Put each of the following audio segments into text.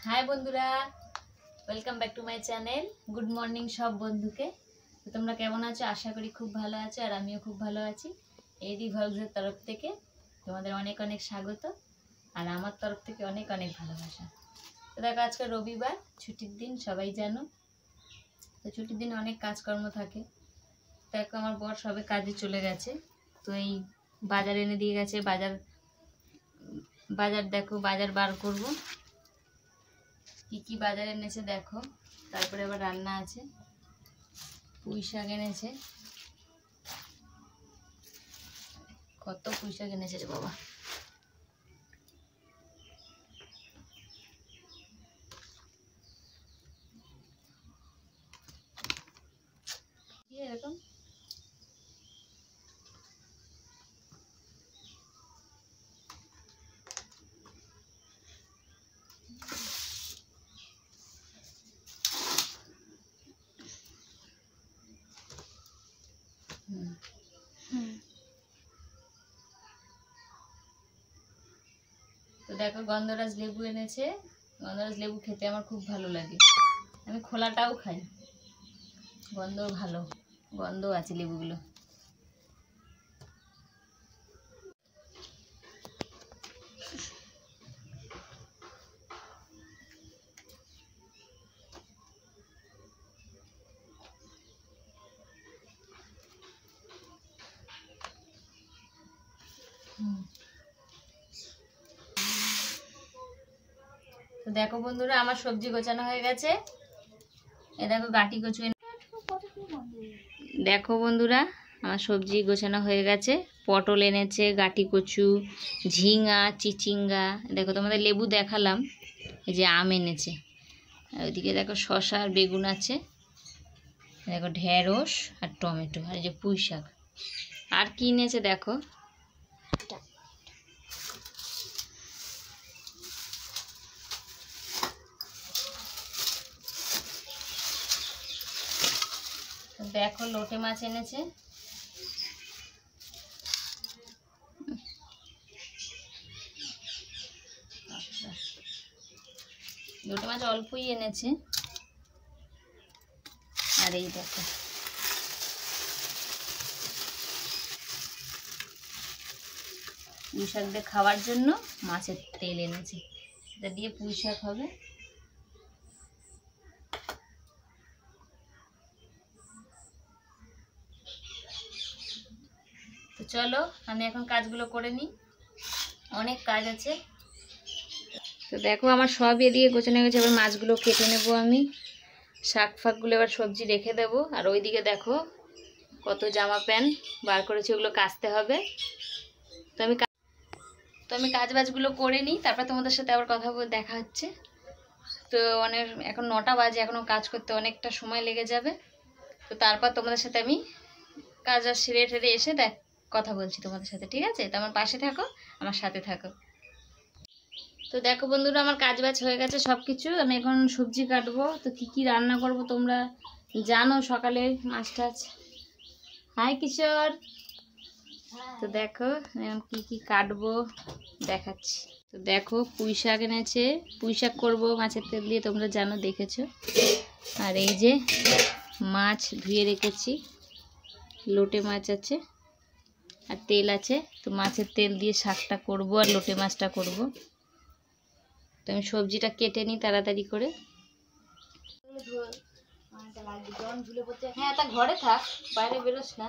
हाय बंधुरा welcome back to my channel. Good morning सब बंधुके। तो तुम्हारा केमन आछो? आशा करी खूब भालो आछो और आमिओ खूब भालो आछि। एडी व्लॉग्सের तरफ থেকে তোমাদের অনেক অনেক স্বাগত আর আমার তরফ থেকে অনেক অনেক ভালোবাসা। তো দেখো আজকে রবিবার, ছুটির দিন, সবাই জানো। তো ছুটির দিনে অনেক কাজকর্ম থাকে। দেখো আমার বর সবে কাজে চলে গেছে। তো এই বাজার এনে দিয়ে গেছে। বাজার দেখো, বাজার বার করব। কি বাজার এনেছে দেখো। তারপরে আবার রান্না আছে। পুঁই শাক এনেছে, কত পুঁই শাক এনেছে রে বাবা। এরকম তো দেখো গন্ধরাজ লেবু এনেছে। গন্ধরাজ লেবু খেতে আমার খুব ভালো লাগে। আমি খোলাটাও খাই, গন্ধ ভালো, গন্ধ আছে লেবুগুলো। তো দেখো বন্ধুরা আমার সবজি গোছানো হয়ে গেছে। এ দেখো গাটি কচু দেখো বন্ধুরা আমার সবজি গোছানো হয়ে গেছে। পটল এনেছে, গাটি কচু, ঝিঙা, চিচিঙ্গা। দেখো তোমাদের লেবু দেখালাম। এই যে আম এনেছে। আর ওইদিকে দেখো শসা আর বেগুন আছে। দেখো ঢেঁড়স আর টমেটো আর এই যে পুঁই শাক। আর কি এনেছে দেখো। দেখো লোটে মাছ এনেছে। লোটে মাছ অল্পই এনেছে। আর এই দেখো পুঁই শাক দিয়ে খাওয়ার জন্য মাছের তেল এনেছে। এটা দিয়ে পুঁই শাক হবে। তো চলো আমি এখন কাজগুলো করে নিই, অনেক কাজ আছে। তো দেখো আমার সব এদিকে গোছানো গেছে। এবার মাছগুলো কেটে নেব আমি। শাক ফাকগুলো এবার সবজি রেখে দেবো। আর ওইদিকে দেখো কত জামা প্যান্ট বার করেছি, ওগুলো কাচতে হবে। তো আমি কাজ বাজগুলো করে নিই, তারপর তোমাদের সাথে আবার কথা বলে দেখা হচ্ছে। তো এখন 9টা বাজে, এখনও কাজ করতে অনেকটা সময় লেগে যাবে। তো তারপর তোমাদের সাথে আমি কাজ সেরে টেরে এসে কথা বলছি তোমাদের সাথে, ঠিক আছে? তো আমার পাশে থাকো, আমার সাথে থাকো। তো দেখো বন্ধুরা আমার কাজ বাজ হয়ে গেছে সব কিছু। আমি এখন সবজি কাটবো। তো কি রান্না করব তোমরা জানো। সকালে মাছ টাছ। হাই কিশোর। তো দেখো কি কাটবো দেখাচ্ছি। তো দেখো পুঁই শাক এনেছে। পুঁই শাক করবো মাছের তেল দিয়ে, তোমরা জানো, দেখেছো। আর এই যে মাছ ধুয়ে রেখেছি, লোটে মাছ আছে আর তেল আছে। তো মাছের তেল দিয়ে শাকটা করব আর লোটে মাছটা করব। তো আমি সবজিটা কেটে নিই তাড়াতাড়ি করে। হ্যাঁ তা ঘরে থাক, বাইরে বেরোস না।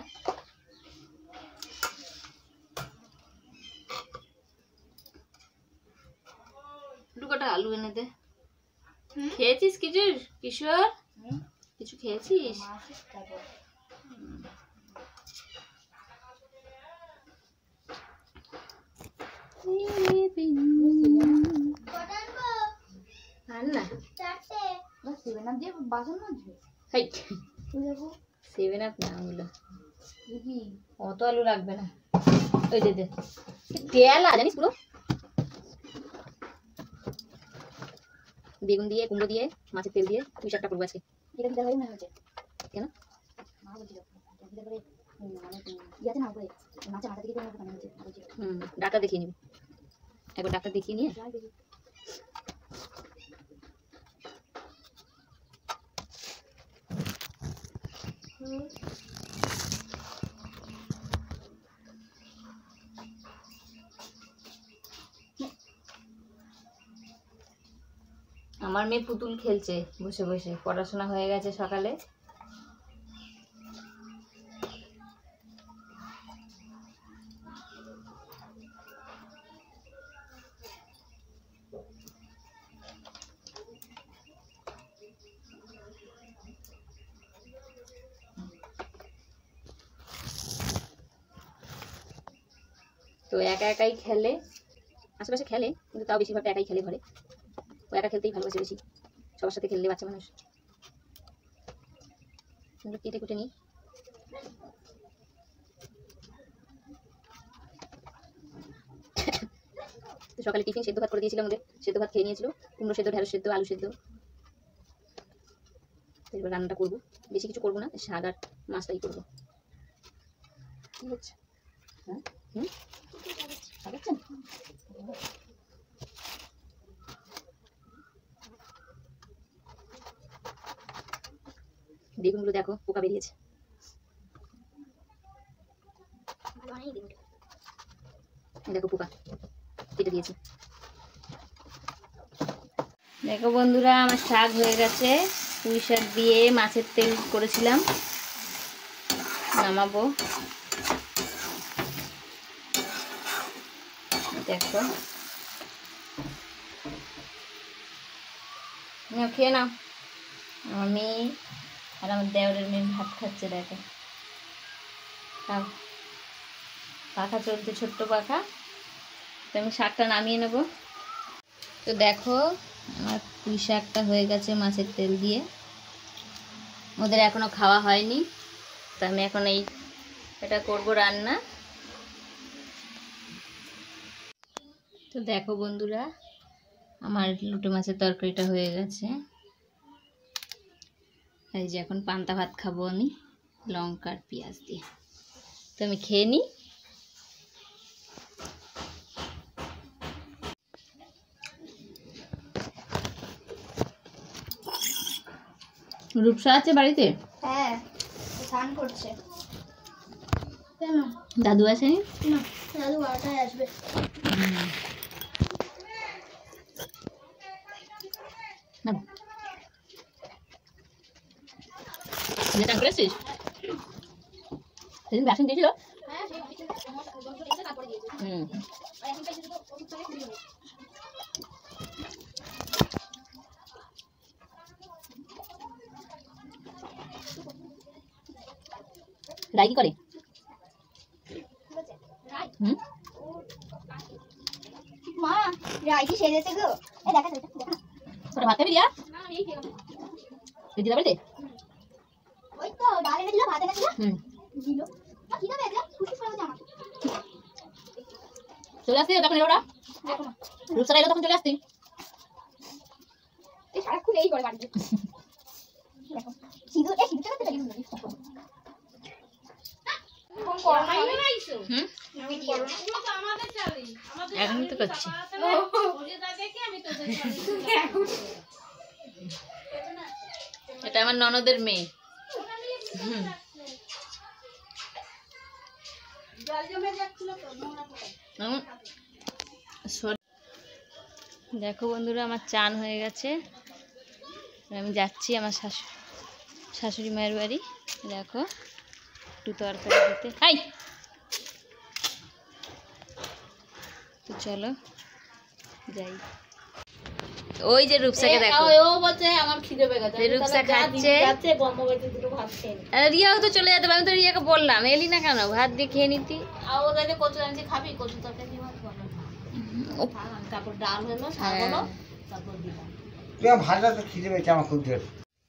দুটো আলু এনে দে। খেয়েছিস কিছু কিশোর? কিছু খেয়েছিস? অত আলু রাখবে না। ওই দে তেল জানিস পুরো। বেগুন দিয়ে, কুমড়ো দিয়ে, মাছের তেল দিয়ে পুঁই শাকটা করবো আজকে। কেন? ডাক্তার দেখিয়ে নিবি। একবার ডাক্তার দেখিয়ে নিয়ে আমার মেয়ে পুতুল খেলছে বসে বসে, পড়াশোনা হয়ে গেছে সকালে। তো একা একাই খেলে, আশেপাশে খেলে কিন্তু তাও বেশিরভাগ একাই খেলে ঘরে। ও একা খেলতেই ভালোবাসে বেশি, সবার সাথে খেললে বাচ্চা মানুষ। কেটে কুটে নিই। তো সকালে টিফিন সেদ্ধ ভাত করে দিয়েছিলাম ওদের, সেদ্ধ ভাত খেয়ে নিয়েছিল। কুমড়ো সেদ্ধ, ঢেঁড়স সেদ্ধ, আলু সেদ্ধ। এবার রান্নাটা করবো, বেশি কিছু করবো না, শাক আর মাছটাই করবো। কি হচ্ছে? হ্যাঁ, বেগুনগুলো দেখো পোকা বেরিয়েছে। দেখো পোকা কেটে দিয়েছে। দেখো বন্ধুরা, আমার শাক হয়ে গেছে। পুঁই শাক দিয়ে মাছের তেল করেছিলাম, নামাবো। দেখো খেয়ে নাও। আমার মেয়ে আর আমার দেওরের মেয়ে ভাত খাচ্ছে, দেখো। খাও, পাখা চলছে, ছোট্ট পাখা। তো আমি শাকটা নামিয়ে নেব। তো দেখো আমার পুঁই শাকটা হয়ে গেছে মাছের তেল দিয়ে। ওদের এখনো খাওয়া হয়নি, তো আমি এখন এটা করব রান্না। তো দেখো বন্ধুরা, আমার লুটো মাছের তরকারিটা হয়ে গেছে। এই যে এখন পান্তা ভাত খাবো আমি লঙ্কা আর পেঁয়াজ দিয়ে। তো আমি খেয়ে নিই। রূপসা আছে বাড়িতে? হ্যাঁ, স্নান করছে। কেন? দাদু আসেনি? না, দাদু 12টায় আসবে। চান করেছিস? সেদিন ভ্যাকসিন দিয়েছিল? হ্যাঁ, সেই কিছু যন্ত্র দিয়েছে, তারপরে দিয়েছে। আর এখন পাইছে তো ওষুধ খাই খুবই ভালো। রাই কি করে? মা, রাই কি সেজেছে গো? এই দেখা তো, দেখা না। তোরা ভাত খাবি দিয়া? না, এই খেলাম। দিদা বাড়িতে? ওই তো ডাল এনেছিল, ভাত এনেছিল। দিল। আর কি খাবে এটা? খুশি করে দাও আমাকে। চলে আসতি তখন ওরা? দেখো না। রূপসা এলো তখন চলে আসতি? এই সারাক্ষণ এই করে বাড়িতে। দেখো। সিঁদুর, এই সিঁদুরটা করতে পারি না। কোন করোনা আইছো? আমি করোনা তো আমাদের চালি। আমাদের এখনই তো করছি। ওরে যা দেখি আমি তোদের এটা আমার ননদের মেয়ে। জল জমে যাচ্ছিল তো নোংরা পোকা। দেখো বন্ধুরা, আমার চান হয়ে গেছে। আমি যাচ্ছি আমার শাশুড়ি মায়ের বাড়ি। দেখো একটু তরকারি দিতে। হাই, তো চলো যাই। ওই যে রূপসাকে দেখো, ও বলছে আমার খিদে পেয়ে গেছে। রূপসা খাচ্ছে। যাচ্ছে বম্ববাইতে দুটো ভাত খেয়ে নি। আর রিয়াও তো চলে যেতে, আমি তো রিয়াকে বললাম এলি না কেন, ভাত দিয়ে খেয়ে নিতি। আর ও যাইতে কচু আনছে, খাবি কচু তরকারি ভাত বানাবো। তারপর ডাল হলো, শাক হলো, তারপর দিলাম। তুই ভাতটা তো খিদে পেয়েছে আমার খুব জোর।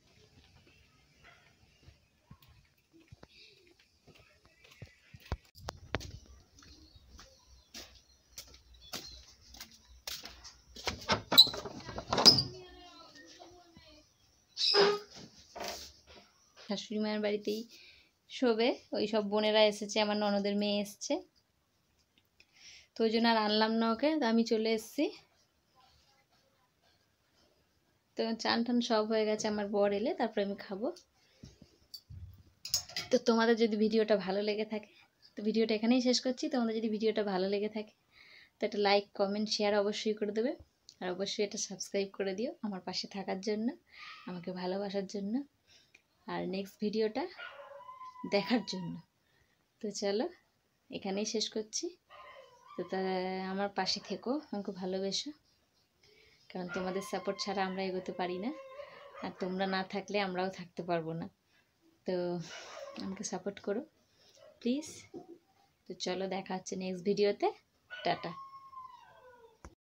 শাশুড়ি মায়ের বাড়িতেই শোবে, ওই সব বোনেরা এসেছে, আমার ননদের মেয়ে এসছে, তো ওই জন্য আর আনলাম না ওকে। তো আমি চলে এসেছি। তো চান টান সব হয়ে গেছে, আমার বর এলে তারপরে আমি খাবো। তো তোমাদের যদি ভিডিওটা ভালো লেগে থাকে, তো ভিডিওটা এখানেই শেষ করছি। তোমাদের যদি ভিডিওটা ভালো লেগে থাকে তো একটা লাইক, কমেন্ট, শেয়ার অবশ্যই করে দেবে। আর অবশ্যই এটা সাবস্ক্রাইব করে দিও আমার পাশে থাকার জন্য, আমাকে ভালোবাসার জন্য, আর নেক্সট ভিডিওটা দেখার জন্য। তো চলো এখানেই শেষ করছি। তো আমার পাশে থেকো, আমাকে ভালোবেসো, কারণ তোমাদের সাপোর্ট ছাড়া আমরা এগোতে পারি না, আর তোমরা না থাকলে আমরাও থাকতে পারবো না। তো আমাকে সাপোর্ট করো প্লিজ। তো চলো দেখা হচ্ছে নেক্সট ভিডিওতে। টাটা।